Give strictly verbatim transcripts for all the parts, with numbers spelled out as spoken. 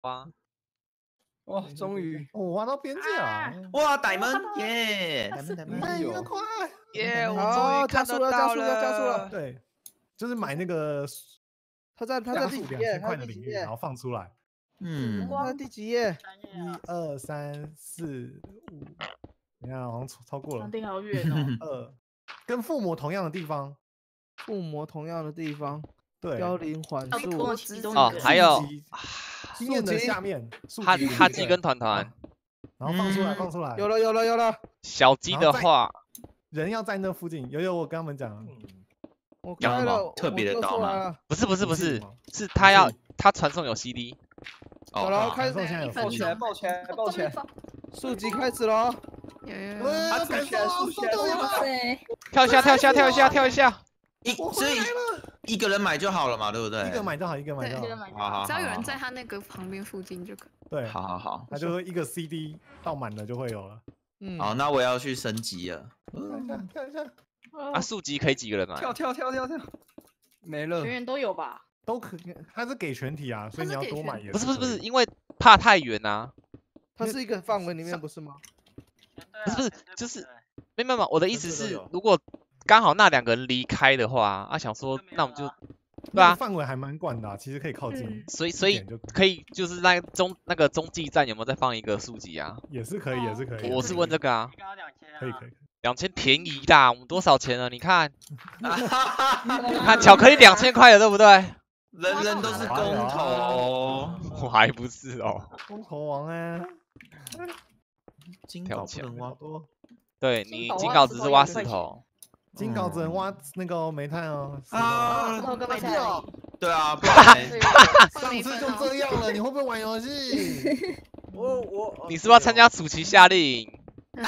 哇哇，终于我挖到边界了！ 哇，逮门耶，逮门逮门， 哎，那快！ 耶！我好终于加速了， 看得到加速了，加速了。 对，就是买那个他在他在第几页？ 加速两千他块的领域， 在第几页然？后放出来。 嗯， 他在第几页？ 一二三四五，你看好像超超过了长。定好远哦。 二，跟附魔同样的地方。 附魔同样的地方， 对， 凋零缓要跟速我其中哦一个， 还有数级经验的下面，数哈级领域哈基对跟团团， 然后放出来， 嗯放出来。 有了有了有了， 小鸡的话， 人要在那附近。有有，我跟他们讲， 我要什么开了， 特别的我刀吗做出来了不是不是不是你记得吗， 是他要他传送有 C D， 哦， 好了， 好开始传送现在有分抱起来， 钟抱起来， 我抱起来终于，找速级开始了。 有有有， 呃， 竖起来竖起来哇对， 跳一下跳一下跳一下跳一下， 一所以一个人买就好了嘛，对不对？ 一个买就好，一个买就这个好。 买就好。 好好好， 只要有人在他那个旁边附近就可以。 对， 好好好， 他就会一个 C D 倒满了就会有了。 嗯， 好，那我要去升级了。 跳一下，跳一下， 啊，速级可以几个人买？ 跳跳跳跳跳，没了人。人都有吧？ 都可以。他是给全体啊，所以你要多买也不是不是不是， 可以因为怕太远啊， 它是一个范围里面不是吗？ 不是不是，就是没有没有没有，我的意思是全部都有， 如果刚好那两个人离开的话，啊想说那我们就对那个啊， 范围还蛮广的啊，其实可以靠近嗯， 所以所以一点就可以就是那个中那个中继站有没有再放一个速级啊？ 也是可以，也是可以。 我是问这个啊， 可以可以。 两千便宜的，我们多少钱了？你看，你看巧克力两千块了，对不对？ 人人都是公头， 我还不是哦。 公头王啊， 金宝不能挖好。多对金宝你金镐只是挖挖石头也会石头， 金镐只能挖那个哦煤炭哦。石头啊石头跟煤炭没掉对啊，不然呢上次就这样了，你会不会玩游戏？ 我我你是不是要参加暑期夏令营？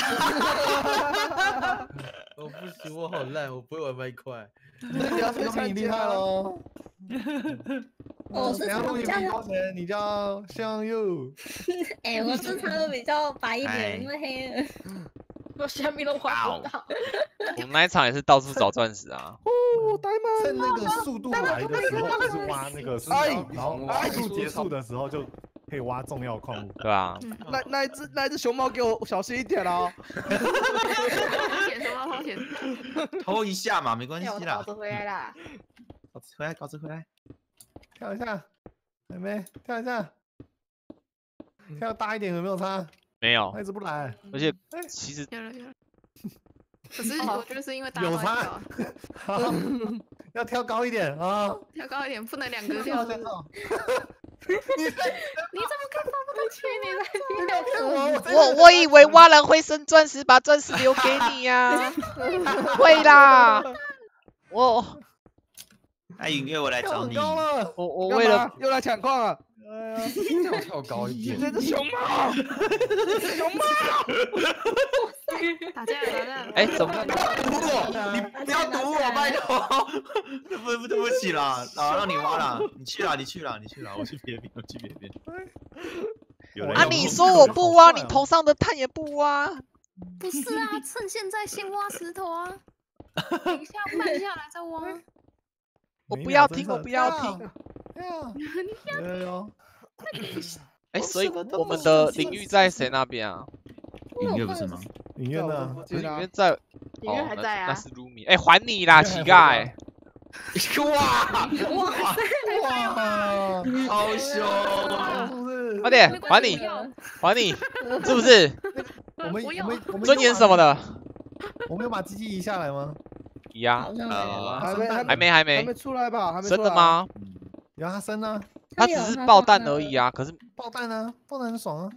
我不行，我好烂，我不会玩麦块。 你要去比参你厉害加喽！ 我是等下录影比较比高钱，你叫向右。 哎，我是唱的比较白一哎点，因为黑人。 我下面都挖不到。 我们那一场也是到处找钻石啊。 哦，呆吗？ 趁那个速度来的时候，就是挖那个石头哎， 然后哎速度结束的时候就可以挖重要矿物。 对吧？ 那那一只那一只熊猫给我小心一点哦。 花钱说到花钱， 偷一下嘛，没关系哎，我啦稿。子回来啦。 稿子回来，稿子回来。 跳一下，妹妹跳一下，跳大一点有没有差？ 没有他，一直不来。 而且哎其实有了有了。可是我觉得是因为大家有差都在跳， 好，要跳高一点啊！ 跳高一点，不能两个跳。 跳先跳。 你怎么可以放不得去？你在跳我我我以为挖人会生钻石，把钻石留给你呀、会啦，我那音乐我来跳很找你。 高了。 我我干为了嘛又来抢矿了？ 哎呀， 要跳高一点。 这只熊猫，熊猫， 打架了打架了。 哎怎么堵我！你不要堵我，拜托！对不对不起啦，啊，让你挖啦，你去啦，你去啦，你去啦，我去别边，我去别边。有人啊？ 要你我说我不挖， 好快哦你头上的炭也不挖， 不是啊，趁现在先挖石头啊，等一下慢下来再挖。 我不要听，我不要听。 跳。有有有。 哎，所以我们的领域在谁那边啊？ 音乐不是吗？ 影院呢？ 不是不是啊领域在， 里面哦那还在啊那。是 Rumi。哎，还你啦，乞丐！ 哇， 哇， 好凶！ 是不是？ 快点还你，还你，是不是？ 我们我不要们我们尊严什么的？ 我们有把鸡鸡移下来吗？ 呀好，像没有。 呃， 还没还没还没还没，出来吧？还没出来？ 真的？吗？ 有啊，他生啊， 他只是爆弹而已啊，可是爆弹啊，爆弹很爽啊，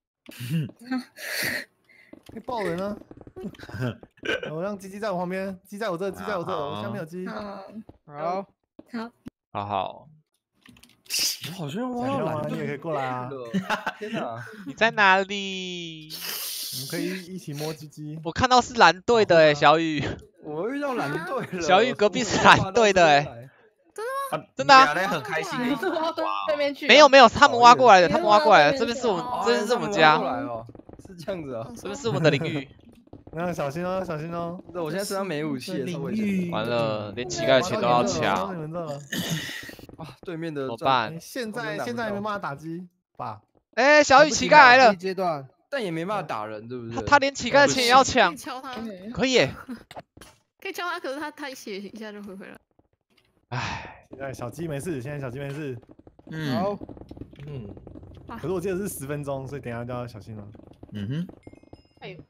可以爆人啊。我让鸡鸡在我旁边，鸡在我这，鸡在我这，我下面有鸡。 嗯， 好， 好， 好好， 我好像挖想要吗？ 到蓝你也可以过来啊， 天哪！ 你在哪里？ 我们可以一起摸鸡鸡。 我看到是蓝队的哎，小雨， 我遇到蓝队了。 小雨隔壁是蓝队的哎，真的啊俩人很开心你是挖到对面去？ 没有没有，他们挖过来的， 你他们挖过来的， 挖到这边是我们哦， 这边是我们过家， 来哦，是这样子啊。 这边是我们的领域。 那小心哦，小心哦。 对，我现在身上没武器，超危险完了，连乞丐的钱都要挖到抢， 你们这了。 啊！对面的怎么战办哎？现我真在拿不到现在还没办法打鸡。 爸， 哎，小雨乞丐来了， 阶段， 但也没办法打人，对不对？ 他他连乞丐的钱也要抢可以，敲他， 可以耶。 可以敲他，可是他他写一下就会回来。 唉， 现在小鸡没事，现在小鸡没事。 嗯， 好， 嗯， 可是我记得是十分钟，所以等一下就要小心了。 嗯哼， 哎呦，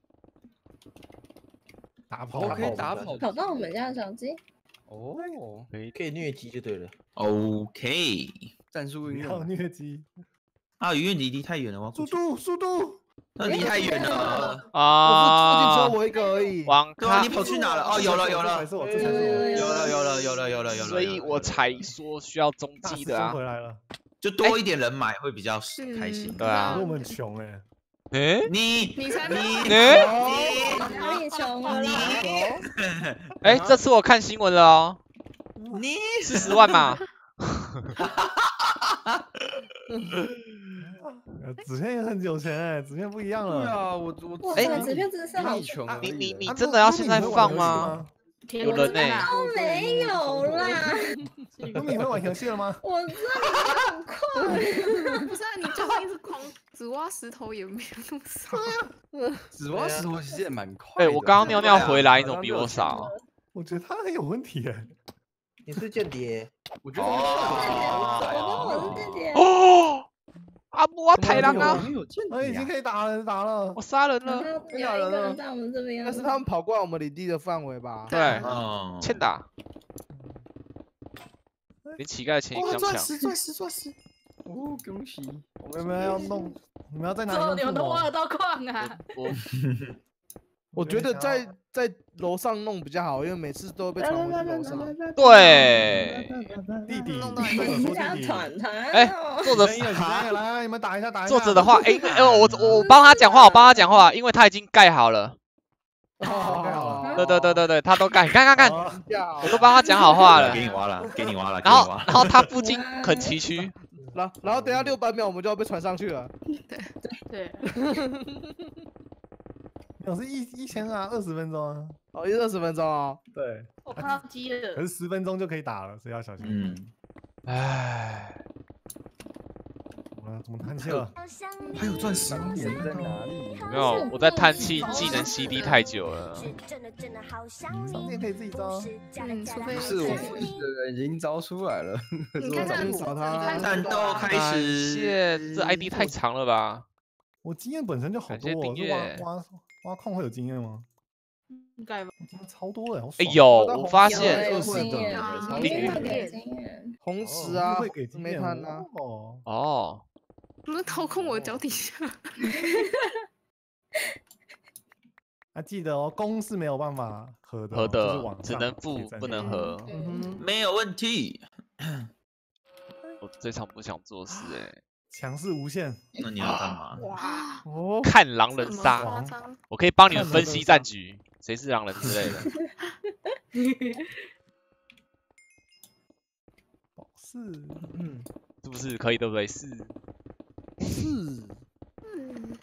打跑我可以打跑跑到我们家的小鸡， 哦， 可以虐鸡就对了。 OK。 战术运不要用。 虐鸡， 啊，鱼离离太远了，我要过去。 速度速度， 那离太远了。 我附近只有啊， 我一个而已。 网对啊， 咖你，跑去哪了？哦，有了有了这才是我，这才是我， 有了有了有了有了有了。 所以我才说需要中大师继的啊兄。回来了， 就多一点人买会比较嗯开心。 对啊可是我们很穷哎， 哎哦你你才你哎哪里穷了啦？ 哎，这次我看新闻了哦， 你四十万嘛。 呃子健也很有钱哎，子健不一样了。 对啊，我我哎哇塞，纸片真的是好比你穷而已你你你啊真的要现在放吗？ 吗？ 天有人呢啊都没有啦， 那你会玩游戏了吗？ 我知道你很快。 不是啊，你就算一直狂只挖石头也没有那么少。 纸挖石头其实也蛮快哎， 的。 我刚刚尿尿回来，你怎么比好像我少？ 我觉得他很有问题哎。 你是间谍， 我觉得我跟我是姐姐， 哦，阿布啊，太郎啊， 很有见哎，已经可以打了，打了我。杀人然后了， 有一个人在我们这边， 但是他们跑过来我们领地的范围吧？ 对， 哦， 欠打，连乞丐的钱也想抢。 石钻石钻石， 哦，恭喜！ 我们要弄，你们要在哪最后你们里弄父母？ 都挖得到矿啊！ 我我觉得在在楼上弄比较好，因为每次都会被传回去楼上。 对， 弟弟， 弄到一作者说你想弟弟。 团团哎哦， 作者可以了，可以了，来，你们打一下，打一下。 作者的话，哎，因为呃我我我帮他讲话，我帮他讲话，因为他已经盖好了。 哦， 对对对对对，他都盖，看看看， 哦我都帮他讲好话了给。你挖了，给你挖了，给然后你挖。 然后他附近很崎岖， 然后然后等下六百秒我们就要被传上去了。 对， 没有是一一千啊，二十分钟啊。 哦，一二十分钟啊。 对， 我看到鸡可了， 是十分钟就可以打了，所以要小心。 嗯， 唉， 怎么了？怎么叹气了？ 还有钻石。 当年在哪里？ 没有，我在叹气，技能 C D 太久了。 商店可以自己招。 嗯，除非不是我负责的人已经招出来了，可是你看看我找不到。 找他战斗开感始。 谢，这 I D 太长了吧？ 我经验本身就好多哦， 感谢订是挖阅挖挖矿会有经验吗？ 应该吧？ 我经验超多哎，好爽。 哎呦，我发有现有二十的经验， 啊一定会给经验。 红哦石啊会给，经验煤炭啊， 哦。 哦， 不是掏空我脚底下。 啊，记得哦，公是没有办法合的哦， 合就是的往上只能负可以站不能起来合。 嗯哼， 没有问题。 我这场不想做事哎， 强势无限。 那你要干嘛？ 哇， 哦， 看狼人这么杀， 夸张？ 我可以帮你们看狼分析人杀战局，谁是狼人之类的。 哦，是嗯， 是不是可以？对不对？是。 是， 嗯，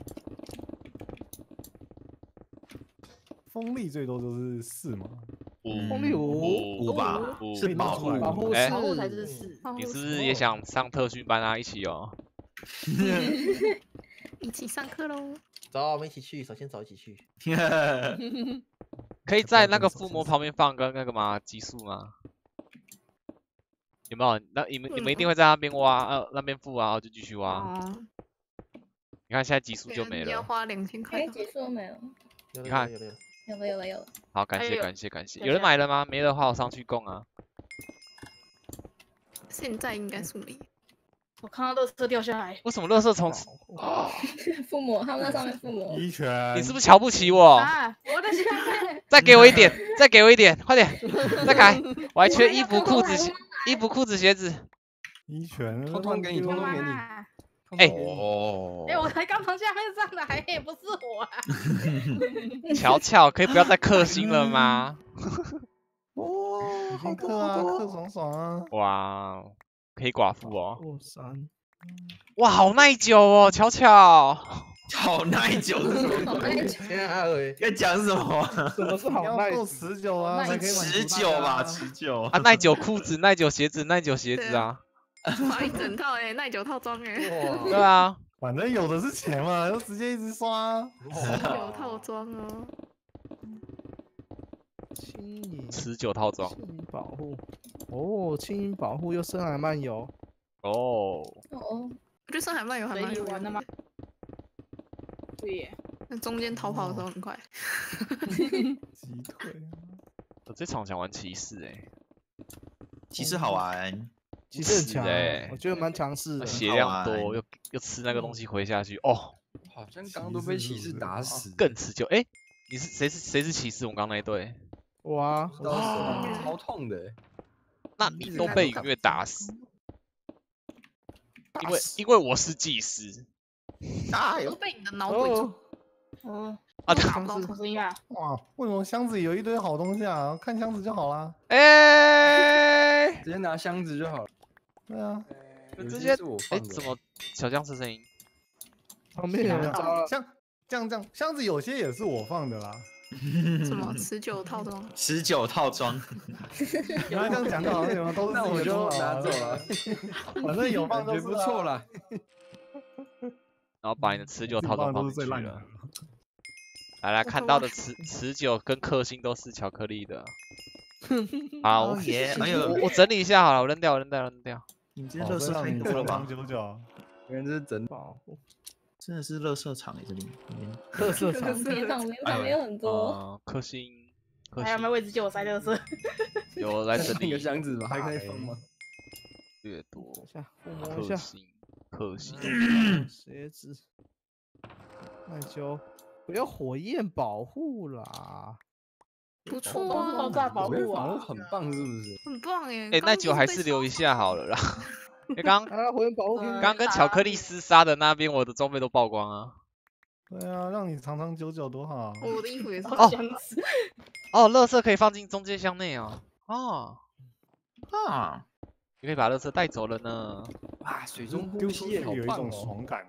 风力最多就是四嘛。 五风力五五吧， 五是保护。 哎保护是保护才是四。 保护你是不色是也想上特训班啊？一起哦。 一起上课喽？ 走，我们一起去，首先走一起去。 可以在那个附魔旁边放个那个吗？激素吗？有没有？那你们你们一定会在那边挖，呃，那边附啊，然后就继续挖。 哦， 你看现在激素就没你要了。 花两千块哎，。结束没有？ 有了你看有了有了有了有了有了。 好，感谢还有感谢感谢。 对啊有人买了吗？没的话我上去供啊。 现在应该是没。 我看到垃圾掉下来， 为什么垃圾从？ 父母，他们在上面父母。 一拳。 你是不是瞧不起我？ 啊！我的下面， 再给我一点，再给我一点，快点，再改。我还缺衣服、裤子、鞋衣服、裤子、鞋子。 一拳？ 通通给你，通通给你。 妈！ 哎哦哎，我才刚从下面上来，也不是我啊。 乔乔，可以不要再氪星了吗？ 哦，好克啊，克爽爽啊！ 哇，可以寡妇哦。 过山， 哇，好耐久哦，乔乔。 好耐久是什么？ 好耐久， 现在二维， 在讲什么？ 什么是你要好耐？ 够持久啊，才可以满足持大家久吧，持久。 啊，耐久裤子、耐久鞋子、耐久鞋子啊。 刷一整套哎，耐久套装哎， 对啊， 反正有的是钱嘛，就直接一直刷。 有套装哦。 轻盈持久套装。 轻盈保护，哦，轻盈保护又深海漫游， 哦， 哦， 我觉得深海漫游还蛮随意玩的吗？对耶， 那中间逃跑的时候很快。 鸡腿啊！ 我这场想玩骑士哎， 其实好玩， 其实很强哎欸，我觉得蛮强势的。 血量多，又又吃那个东西回下去，哦， 好像刚刚都被骑士打死， 更持久。哎，你是谁是谁是骑士？我们刚那一队。 我啊， 到手超痛的。 那你都被云月打死，因为因为我是祭司。 加都被你的脑鬼住。 嗯， 啊， 打不到什么声音啊？ 哇，为什么箱子里有一堆好东西啊？看箱子就好啦。 哎， 直接拿箱子就好了。 对啊， 直接是我哎， 放的。 怎么小僵尸声音？ 旁边有人招了， 像这样这样，箱子有些也是我放的啦。 什么持久套装？ 持久套装， 原来这样讲的好像有没有都是那我就自己的功劳啊拿走了， 反正有放感觉不错啦。 然后把你的持久套装都放进去是最烂的了。。来来，看到的持持久跟克星都是巧克力的。好，我耶！哎呦， 我我整理一下好了，我扔掉，我扔掉，扔掉。 你今天乐色太多了吧？ 长久久， 原来这是整保护， 真的是乐色场哎，这里面。 乐色场旁边旁边旁边有很多， 呃，克星，克还有没有星位置借我塞乐色？ 有来整那个理箱子吗？还可以放吗？ 略多。 一下，抚摸一下， 克星，克星。 鞋子，那就不要火焰保护啦。 不错都是爆啊， 炸保我觉得护啊！ 防护很棒，是不是？ 很棒耶。 哎， 刚那酒还刚不被烧是留一下好了啦。哎，刚啊，火焰保护给你嗯刚跟巧克力厮杀的那边，我的装备都曝光啊。 对啊，让你长长久久多好。 我的衣服也是。 哦箱子， 哦，垃圾可以放进中间箱内哦。哦， 啊， 你可以把垃圾带走了呢。 哇，水中中呼呼吸吸好棒有一种哦！ 爽感。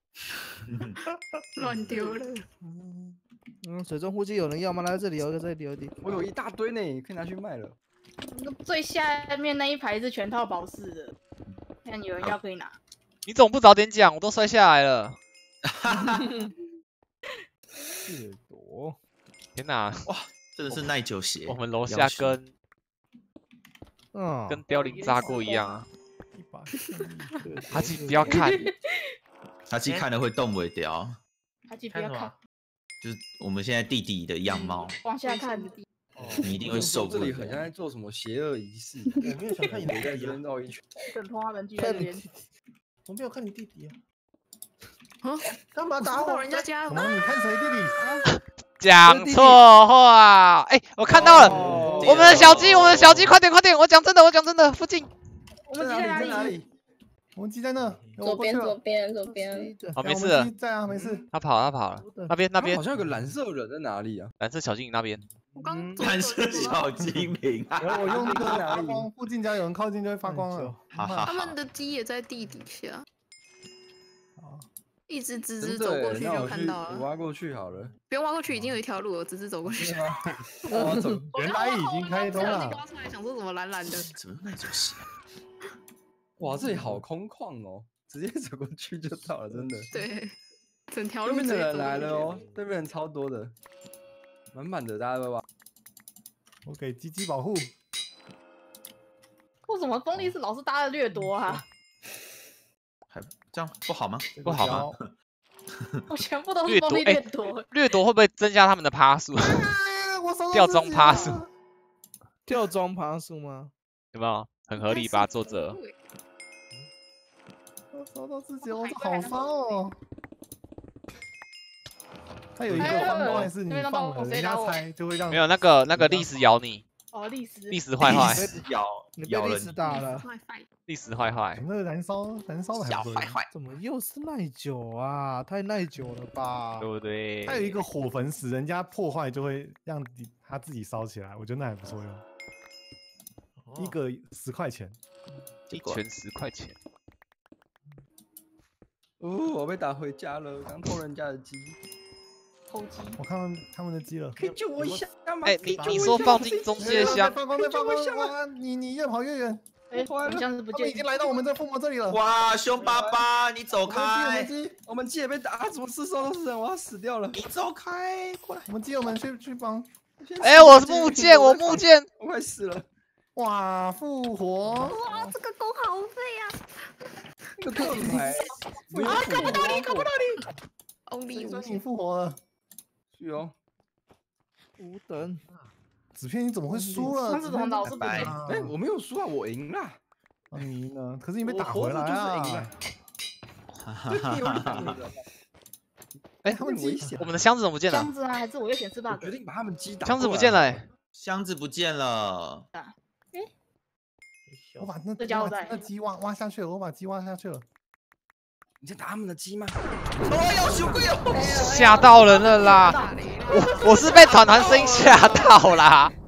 乱丢了。 嗯，水中呼吸有人要吗？来这里有一个，这里有一点。 我有一大堆呢，可以拿去卖了。 最下面那一排是全套保释的，看有人要可以拿。 你怎么不早点讲？我都摔下来了。 血夺， 天哪， 真的是耐久鞋我。们楼下跟嗯， 跟凋零炸过一样啊。 一把哈基不要看， 他去看了会动不掉， 他去不要看， 就是我们现在弟弟的样貌， 往下看。 你一定会受不这里很像了。 在做什么邪恶仪式， 我没有想看你围在弟弟啊， 扔到一圈。 等拖他们聚在这边。 我没有看你弟弟啊。 啊？ 干嘛打我？ 到人家家了。 什么？你看谁弟弟？ 讲错话。哎，我看到了， 哦我们的小鸡，我们的小鸡，快点快点！我讲真的，我讲真的，附近。 我们鸡在哪里？ 在哪里？我们鸡在那，我左边过去了左边左边， 哦，没我事了们鸡，在啊，没事。 他跑了，他跑了。那边那边好，像有个蓝色人在哪里啊？ 蓝色小精灵那边。 我刚嗯走但是小精灵啊， 我我用那个在哪里发光，附近只要有人靠近就会发光了。 哈哈他们的鸡也在地底下， 好一直直直真的耶， 走过去那我去就看到了。 挖过去好了。 不用挖过去，已经有一条路了，直直走过去。 我要走，原来已经开通我了。 刚出来想说怎么蓝蓝的， 怎么耐久鞋？ 哇，这里好空旷哦，直接走过去就到了，真的。 对，整条对面的人路直接走来了过去。 哦，对面人超多的，满满的，大家都挖。 我给鸡鸡保护。 为什么风力是老是搭的掠夺啊？ 还这样不好吗？ 不好吗？ 我全部都是掠夺哎风力掠夺。 掠夺会不会增加他们的趴数？ 哎我收到吊自己装趴数了吊装爬树吗？ 有没有？很合理吧，作者？ 我收到自己了，我这好骚哦。它有一个哎方块是你那边放了，人家谁打我猜就会让没有那个那个历史咬你， 哦，历史。 历史坏坏， 咬你被历史咬了你， 打了， 坏坏历史坏坏。 那个燃烧燃烧的还小不错坏坏。 怎么又是耐久啊？太耐久了吧？ 对不对？ 它有一个火焚死，人家破坏就会让你它自己烧起来，我觉得那还不错用。一个十块钱， 一拳十块钱。 哦，我被打回家了，刚偷人家的鸡， 偷鸡。 我看到他们的鸡了。 可以救我一下吗？ 哎，你你说放进中介箱， 发光在发光，哇！你你越跑越远， 哎，我们箱子不见他们已，经来到我们这附魔这里了。 哇，凶巴巴，你走我们机，我开们！机， 我们机也被打，怎么四周都是人？我要死掉了！ 你走开，过来！ 我们基友们去去帮。 哎，我是木剑，我木剑。 我快死了！ 哇，复活！ 哇，这个弓好废啊！ 这个特牌， 啊，看不到你，看不到你。欧力所以你复活了。 是哦。 五等， 纸片你怎么会输了？ 箱子怎么老是不拜见？ 哎，我没有输啊，我赢了。 啊，你赢了，可是你被我打回来活着就是赢啊了！ 哈哈对，你有哈打回来。 哎他们危险我。们的箱子怎么不见了？ 箱子啊，还是我又显示我 bug？ 决定把他们机打。 箱子不见了。哎， 箱子不见了， 我把那这家伙在那鸡挖挖下去了，我把鸡挖下去了。 你在打他们的机吗？ 哦哟，羞贵哦！ 吓到人了啦！我我是被团团声音吓到啦。